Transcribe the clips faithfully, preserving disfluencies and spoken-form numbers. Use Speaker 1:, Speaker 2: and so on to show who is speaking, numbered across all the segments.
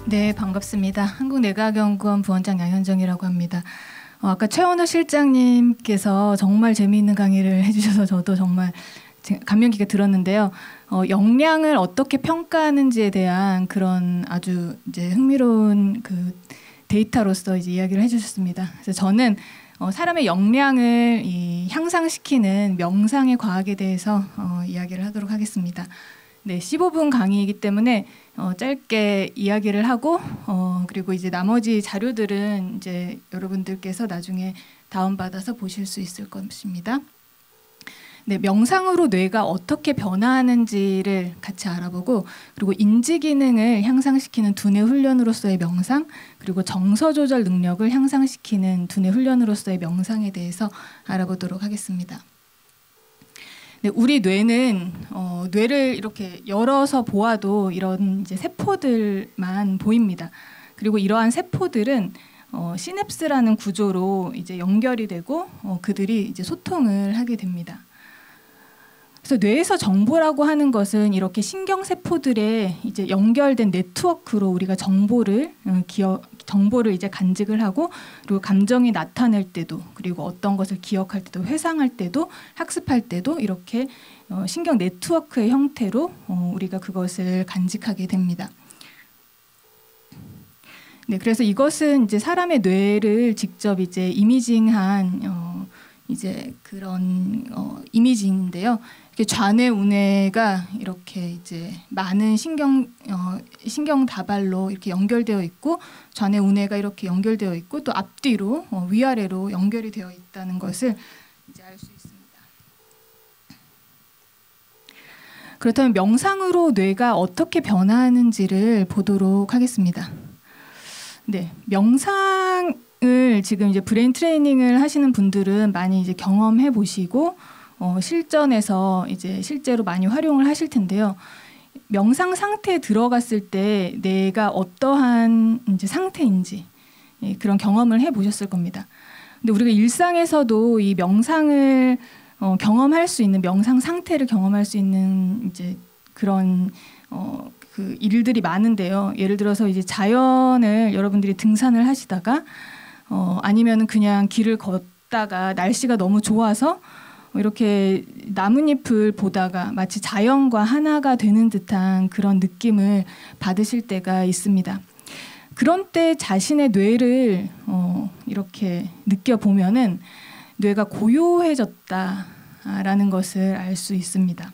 Speaker 1: 네, 반갑습니다. 한국내과연구원 부원장 양현정이라고 합니다. 어, 아까 최원호 실장님께서 정말 재미있는 강의를 해주셔서 저도 정말 감명 깊게 들었는데요. 어, 역량을 어떻게 평가하는지에 대한 그런 아주 이제 흥미로운 그 데이터로서 이제 이야기를 해주셨습니다. 그래서 저는 어, 사람의 역량을 이 향상시키는 명상의 과학에 대해서 어, 이야기를 하도록 하겠습니다. 네, 십오 분 강의이기 때문에 어, 짧게 이야기를 하고 어, 그리고 이제 나머지 자료들은 이제 여러분들께서 나중에 다운받아서 보실 수 있을 것입니다. 네, 명상으로 뇌가 어떻게 변화하는지를 같이 알아보고, 그리고 인지 기능을 향상시키는 두뇌 훈련으로서의 명상, 그리고 정서 조절 능력을 향상시키는 두뇌 훈련으로서의 명상에 대해서 알아보도록 하겠습니다. 네, 우리 뇌는 어, 뇌를 이렇게 열어서 보아도 이런 이제 세포들만 보입니다. 그리고 이러한 세포들은 어, 시냅스라는 구조로 이제 연결이 되고 어, 그들이 이제 소통을 하게 됩니다. 그래서 뇌에서 정보라고 하는 것은 이렇게 신경세포들의 이제 연결된 네트워크로 우리가 정보를 어, 기억, 정보를 이제 간직을 하고, 그리고 감정이 나타낼 때도, 그리고 어떤 것을 기억할 때도, 회상할 때도, 학습할 때도 이렇게 어, 신경 네트워크의 형태로 어, 우리가 그것을 간직하게 됩니다. 네, 그래서 이것은 이제 사람의 뇌를 직접 이제 이미징한 어, 이제 그런 어, 이미징인데요. 좌뇌 우뇌가 이렇게 이제 많은 신경 어, 신경 다발로 이렇게 연결되어 있고, 좌뇌 우뇌가 이렇게 연결되어 있고, 또 앞뒤로 어, 위아래로 연결이 되어 있다는 것을 이제 알 수 있습니다. 그렇다면 명상으로 뇌가 어떻게 변화하는지를 보도록 하겠습니다. 네, 명상을 지금 이제 브레인 트레이닝을 하시는 분들은 많이 이제 경험해 보시고 어, 실전에서 이제 실제로 많이 활용을 하실 텐데요. 명상 상태에 들어갔을 때 내가 어떠한 이제 상태인지 예, 그런 경험을 해 보셨을 겁니다. 근데 우리가 일상에서도 이 명상을 어, 경험할 수 있는, 명상 상태를 경험할 수 있는 이제 그런 어, 그 일들이 많은데요. 예를 들어서 이제 자연을 여러분들이 등산을 하시다가 어, 아니면은 그냥 길을 걷다가 날씨가 너무 좋아서 이렇게 나뭇잎을 보다가 마치 자연과 하나가 되는 듯한 그런 느낌을 받으실 때가 있습니다. 그런 때 자신의 뇌를 어, 이렇게 느껴보면은 뇌가 고요해졌다라는 것을 알 수 있습니다.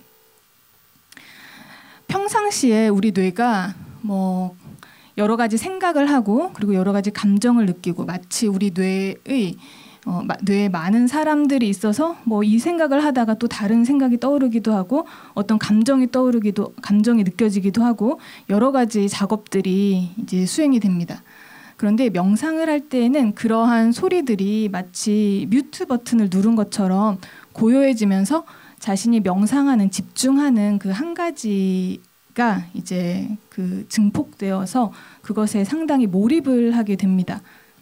Speaker 1: 평상시에 우리 뇌가 뭐 여러 가지 생각을 하고, 그리고 여러 가지 감정을 느끼고, 마치 우리 뇌의 어, 뇌에 많은 사람들이 있어서 뭐 이 생각을 하다가 또 다른 생각이 떠오르기도 하고, 어떤 감정이 떠오르기도, 감정이 느껴지기도 하고, 여러 가지 작업들이 이제 수행이 됩니다. 그런데 명상을 할 때에는 그러한 소리들이 마치 뮤트 버튼을 누른 것처럼 고요해지면서 자신이 명상하는, 집중하는 그 한 가지가 이제 그 증폭되어서 그것에 상당히 몰입을 하게 됩니다.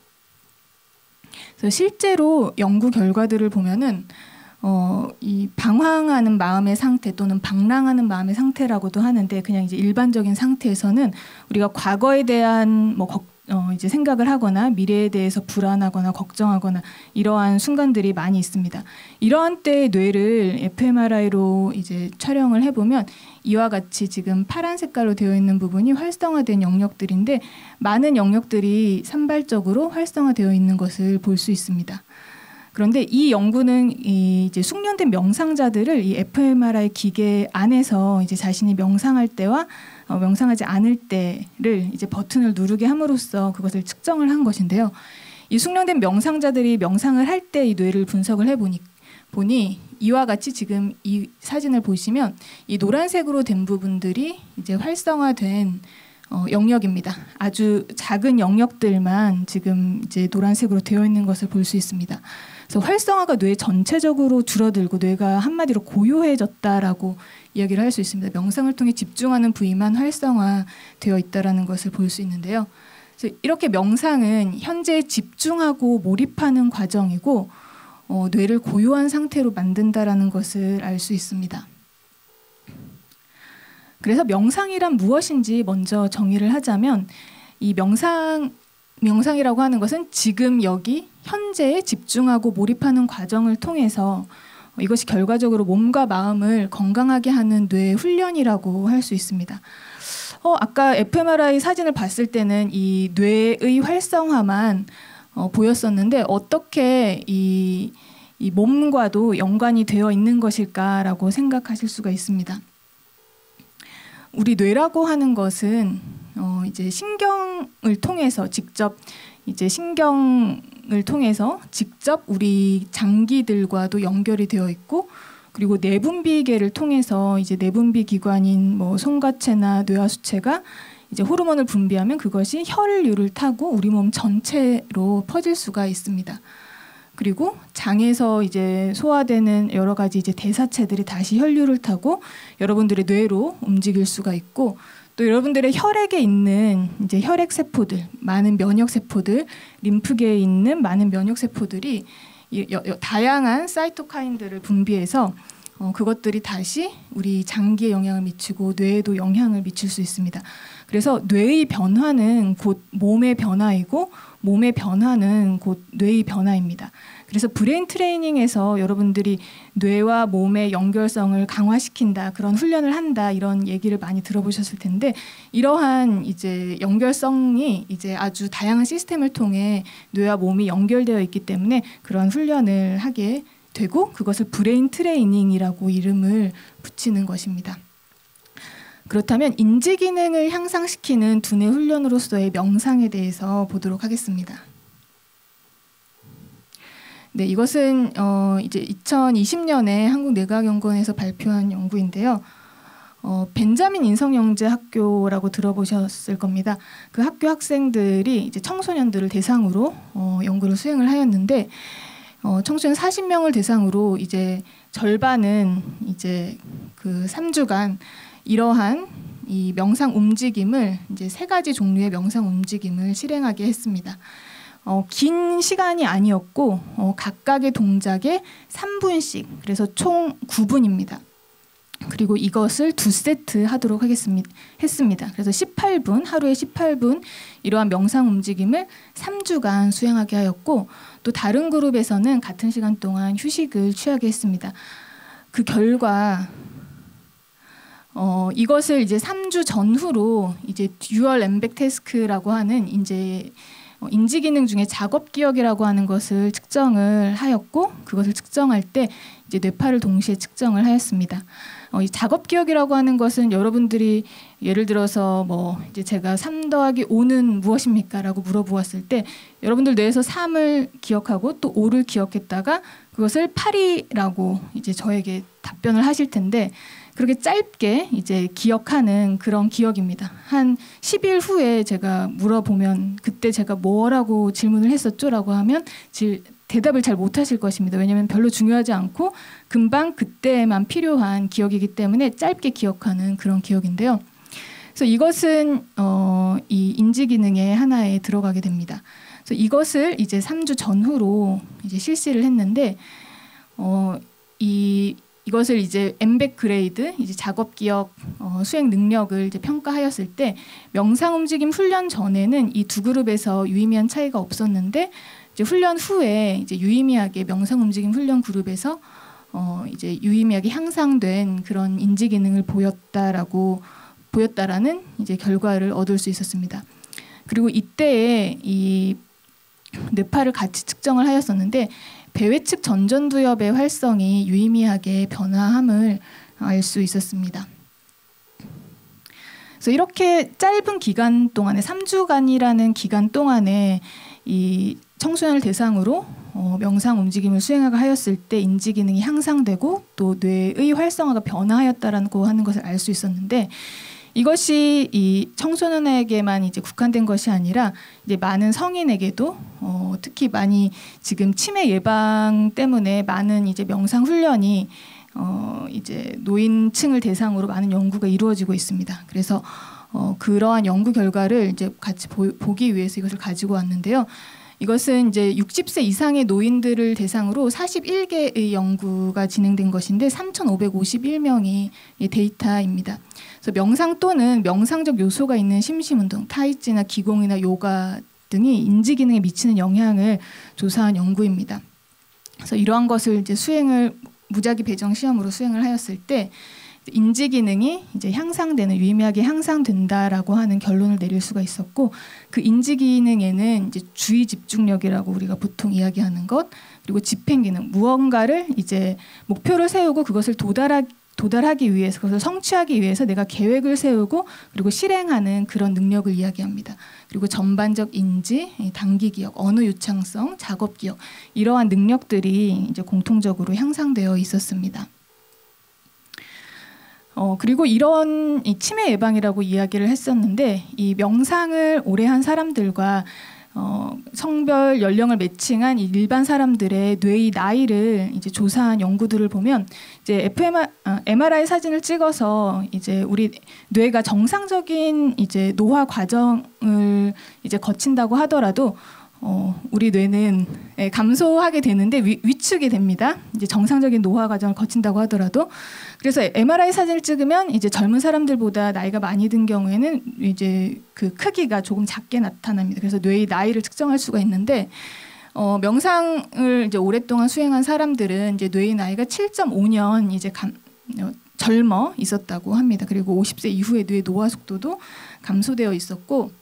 Speaker 1: 그래서 실제로 연구 결과들을 보면은 어, 이 방황하는 마음의 상태 또는 방랑하는 마음의 상태라고도 하는데, 그냥 이제 일반적인 상태에서는 우리가 과거에 대한 뭐 걱, 어, 이제 생각을 하거나 미래에 대해서 불안하거나 걱정하거나 이러한 순간들이 많이 있습니다. 이러한 때의 뇌를 에프엠알아이로 이제 촬영을 해보면 이와 같이 지금 파란 색깔로 되어 있는 부분이 활성화된 영역들인데, 많은 영역들이 산발적으로 활성화되어 있는 것을 볼 수 있습니다. 그런데 이 연구는 이 이제 숙련된 명상자들을 이 에프엠알아이 기계 안에서 이제 자신이 명상할 때와 어, 명상하지 않을 때를 이제 버튼을 누르게 함으로써 그것을 측정을 한 것인데요. 이 숙련된 명상자들이 명상을 할 때 이 뇌를 분석을 해보니 보니 이와 같이 지금 이 사진을 보시면 이 노란색으로 된 부분들이 이제 활성화된 어, 영역입니다. 아주 작은 영역들만 지금 이제 노란색으로 되어 있는 것을 볼 수 있습니다. 그래서 활성화가 뇌 전체적으로 줄어들고 뇌가 한마디로 고요해졌다라고 이야기를 할 수 있습니다. 명상을 통해 집중하는 부위만 활성화되어 있다라는 것을 볼 수 있는데요. 그래서 이렇게 명상은 현재 집중하고 몰입하는 과정이고 어, 뇌를 고요한 상태로 만든다라는 것을 알 수 있습니다. 그래서 명상이란 무엇인지 먼저 정의를 하자면, 이 명상 명상이라고 하는 것은 지금 여기 현재에 집중하고 몰입하는 과정을 통해서 이것이 결과적으로 몸과 마음을 건강하게 하는 뇌 훈련이라고 할 수 있습니다. 어, 아까 에프엠알아이 사진을 봤을 때는 이 뇌의 활성화만 어, 보였었는데 어떻게 이, 이 몸과도 연관이 되어 있는 것일까라고 생각하실 수가 있습니다. 우리 뇌라고 하는 것은 어, 이제 신경을 통해서 직접 이제 신경을 통해서 직접 우리 장기들과도 연결이 되어 있고, 그리고 내분비계를 통해서 이제 내분비 기관인 뭐 송가체나 뇌하수체가 이제 호르몬을 분비하면 그것이 혈류를 타고 우리 몸 전체로 퍼질 수가 있습니다. 그리고 장에서 이제 소화되는 여러 가지 이제 대사체들이 다시 혈류를 타고 여러분들의 뇌로 움직일 수가 있고, 또 여러분들의 혈액에 있는 이제 혈액 세포들, 많은 면역 세포들, 림프계에 있는 많은 면역 세포들이 여, 여, 다양한 사이토카인들을 분비해서 어, 그것들이 다시 우리 장기에 영향을 미치고 뇌에도 영향을 미칠 수 있습니다. 그래서 뇌의 변화는 곧 몸의 변화이고 몸의 변화는 곧 뇌의 변화입니다. 그래서 브레인 트레이닝에서 여러분들이 뇌와 몸의 연결성을 강화시킨다, 그런 훈련을 한다, 이런 얘기를 많이 들어보셨을 텐데, 이러한 이제 연결성이 이제 아주 다양한 시스템을 통해 뇌와 몸이 연결되어 있기 때문에 그런 훈련을 하게 되고, 그것을 브레인 트레이닝이라고 이름을 붙이는 것입니다. 그렇다면 인지 기능을 향상시키는 두뇌 훈련으로서의 명상에 대해서 보도록 하겠습니다. 네, 이것은 어, 이제 이천이십 년에 한국내과연구원에서 발표한 연구인데요. 어, 벤자민 인성영재학교라고 들어보셨을 겁니다. 그 학교 학생들이 이제 청소년들을 대상으로 어, 연구를 수행을 하였는데, 어, 청소년 사십 명을 대상으로 이제 절반은 이제 그 삼 주간 이러한 이 명상 움직임을 이제 세 가지 종류의 명상 움직임을 실행하게 했습니다. 어, 긴 시간이 아니었고 어, 각각의 동작에 삼 분씩, 그래서 총 구 분입니다. 그리고 이것을 두 세트 하도록 하겠습니다. 했습니다. 그래서 십팔 분, 하루에 십팔 분 이러한 명상 움직임을 삼 주간 수행하게 하였고, 또 다른 그룹에서는 같은 시간 동안 휴식을 취하게 했습니다. 그 결과 어, 이것을 이제 삼 주 전후로 이제 듀얼 엠백 태스크라고 하는 이제 인지 기능 중에 작업 기억이라고 하는 것을 측정을 하였고, 그것을 측정할 때 이제 뇌파를 동시에 측정을 하였습니다. 어, 이 작업 기억이라고 하는 것은 여러분들이 예를 들어서 뭐 이제 제가 삼 더하기 오는 무엇입니까라고 물어보았을 때 여러분들 뇌에서 삼을 기억하고 또 오를 기억했다가 그것을 팔이라고 이제 저에게 답변을 하실 텐데, 그렇게 짧게 이제 기억하는 그런 기억입니다. 한 십 일 후에 제가 물어보면 그때 제가 뭐라고 질문을 했었죠라고 하면 질, 대답을 잘 못하실 것입니다. 왜냐하면 별로 중요하지 않고 금방 그때만 필요한 기억이기 때문에 짧게 기억하는 그런 기억인데요. 그래서 이것은 어, 이 인지 기능의 하나에 들어가게 됩니다. 그래서 이것을 이제 삼 주 전후로 이제 실시를 했는데, 어, 이 이것을 이제 엠백 그레이드, 이제 작업 기억 어, 수행 능력을 이제 평가하였을 때 명상 움직임 훈련 전에는 이 두 그룹에서 유의미한 차이가 없었는데, 이제 훈련 후에 이제 유의미하게 명상 움직임 훈련 그룹에서 어, 이제 유의미하게 향상된 그런 인지 기능을 보였다라고 보였다라는 이제 결과를 얻을 수 있었습니다. 그리고 이때에 이 뇌파를 같이 측정을 하였었는데, 배외측 전전두엽의 활성이 유의미하게 변화함을 알 수 있었습니다. 그래서 이렇게 짧은 기간 동안에 삼 주간이라는 기간 동안에 이 청소년을 대상으로 어, 명상 움직임을 수행하게 하였을 때 인지 기능이 향상되고 또 뇌의 활성화가 변화하였다라고 하는 것을 알 수 있었는데, 이것이 이 청소년에게만 이제 국한된 것이 아니라 이제 많은 성인에게도 어, 특히 많이 지금 치매 예방 때문에 많은 이제 명상 훈련이 어, 이제 노인층을 대상으로 많은 연구가 이루어지고 있습니다. 그래서 어, 그러한 연구 결과를 이제 같이 보, 보기 위해서 이것을 가지고 왔는데요. 이것은 이제 육십 세 이상의 노인들을 대상으로 사십일 개의 연구가 진행된 것인데 삼천오백오십일 명의 데이터입니다. 그래서 명상 또는 명상적 요소가 있는 심심운동, 타이찌나 기공이나 요가 등이 인지 기능에 미치는 영향을 조사한 연구입니다. 그래서 이러한 것을 이제 수행을 무작위 배정 시험으로 수행을 하였을 때 인지 기능이 이제 향상되는 유의미하게 향상된다라고 하는 결론을 내릴 수가 있었고, 그 인지 기능에는 이제 주의 집중력이라고 우리가 보통 이야기하는 것, 그리고 집행 기능, 무언가를 이제 목표를 세우고 그것을 도달하 도달하기 위해서, 그것을 성취하기 위해서 내가 계획을 세우고 그리고 실행하는 그런 능력을 이야기합니다. 그리고 전반적 인지, 단기 기억, 언어 유창성, 작업 기억, 이러한 능력들이 이제 공통적으로 향상되어 있었습니다. 어, 그리고 이런 이 치매 예방이라고 이야기를 했었는데, 이 명상을 오래 한 사람들과 어, 성별 연령을 매칭한 일반 사람들의 뇌의 나이를 이제 조사한 연구들을 보면, 이제 에프엠알, 아, 엠알아이 사진을 찍어서 이제 우리 뇌가 정상적인 이제 노화 과정을 이제 거친다고 하더라도 어, 우리 뇌는 예, 감소하게 되는데 위, 위축이 됩니다. 이제 정상적인 노화 과정을 거친다고 하더라도. 그래서 엠알아이 사진을 찍으면 이제 젊은 사람들보다 나이가 많이 든 경우에는 이제 그 크기가 조금 작게 나타납니다. 그래서 뇌의 나이를 측정할 수가 있는데, 어, 명상을 이제 오랫동안 수행한 사람들은 이제 뇌의 나이가 칠 점 오 년 이제 감, 어, 젊어 있었다고 합니다. 그리고 오십 세 이후에 뇌 노화 속도도 감소되어 있었고,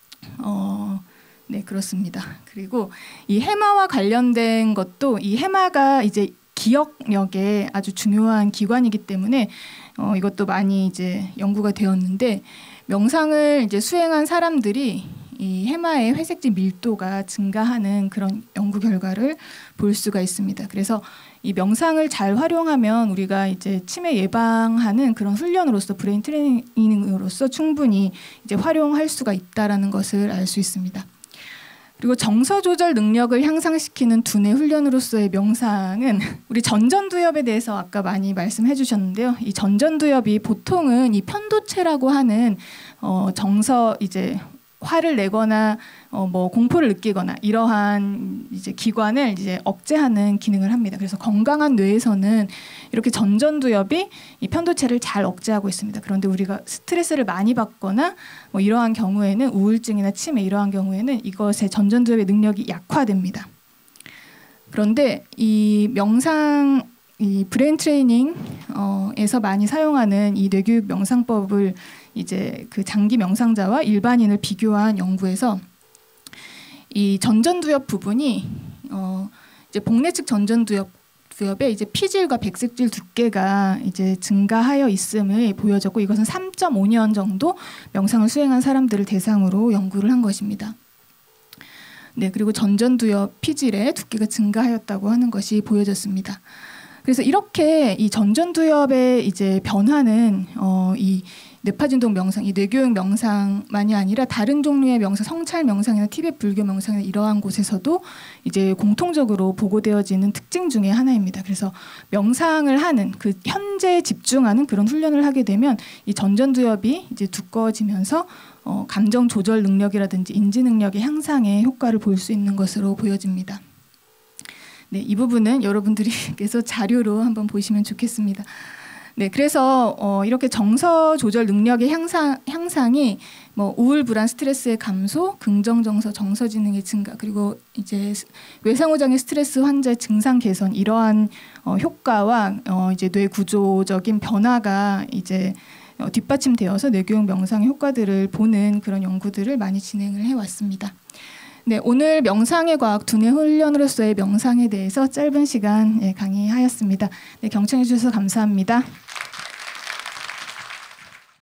Speaker 1: 어, 네, 그렇습니다. 그리고 이 해마와 관련된 것도, 이 해마가 이제 기억력에 아주 중요한 기관이기 때문에 어, 이것도 많이 이제 연구가 되었는데, 명상을 이제 수행한 사람들이 이 해마의 회색지 밀도가 증가하는 그런 연구 결과를 볼 수가 있습니다. 그래서 이 명상을 잘 활용하면 우리가 이제 치매 예방하는 그런 훈련으로서, 브레인 트레이닝으로서 충분히 이제 활용할 수가 있다라는 것을 알 수 있습니다. 그리고 정서 조절 능력을 향상시키는 두뇌 훈련으로서의 명상은, 우리 전전두엽에 대해서 아까 많이 말씀해 주셨는데요. 이 전전두엽이 보통은 이 편도체라고 하는 어, 정서 이제 화를 내거나 어, 뭐 공포를 느끼거나 이러한 이제 기관을 이제 억제하는 기능을 합니다. 그래서 건강한 뇌에서는 이렇게 전전두엽이 이 편도체를 잘 억제하고 있습니다. 그런데 우리가 스트레스를 많이 받거나 뭐 이러한 경우에는, 우울증이나 치매 이러한 경우에는 이것의 전전두엽의 능력이 약화됩니다. 그런데 이 명상, 이 브레인 트레이닝에서 많이 사용하는 이 뇌교육 명상법을 이제 그 장기 명상자와 일반인을 비교한 연구에서 이 전전두엽 부분이 어 이제 복내 측 전전두엽 두엽에 이제 피질과 백색질 두께가 이제 증가하여 있음을 보여졌고, 이것은 삼 점 오 년 정도 명상을 수행한 사람들을 대상으로 연구를 한 것입니다. 네, 그리고 전전두엽 피질의 두께가 증가하였다고 하는 것이 보여졌습니다. 그래서 이렇게 이 전전두엽의 이제 변화는 어, 이 뇌파진동 명상, 이 뇌교육 명상만이 아니라 다른 종류의 명상, 성찰 명상이나 티벳 불교 명상이나 이러한 곳에서도 이제 공통적으로 보고되어지는 특징 중에 하나입니다. 그래서 명상을 하는, 그 현재에 집중하는 그런 훈련을 하게 되면 이 전전두엽이 이제 두꺼워지면서 어, 감정 조절 능력이라든지 인지 능력의 향상에 효과를 볼 수 있는 것으로 보여집니다. 네, 이 부분은 여러분들께서 자료로 한번 보시면 좋겠습니다. 네, 그래서 어, 이렇게 정서 조절 능력의 향상, 향상이 뭐 우울, 불안, 스트레스의 감소, 긍정 정서, 정서 지능의 증가, 그리고 이제 외상후장애 스트레스 환자의 증상 개선, 이러한 어, 효과와 어, 이제 뇌 구조적인 변화가 이제 어, 뒷받침되어서 뇌교육 명상의 효과들을 보는 그런 연구들을 많이 진행을 해왔습니다. 네, 오늘 명상의 과학 두뇌 훈련으로서의 명상에 대해서 짧은 시간 예, 강의하였습니다. 네, 경청해 주셔서 감사합니다.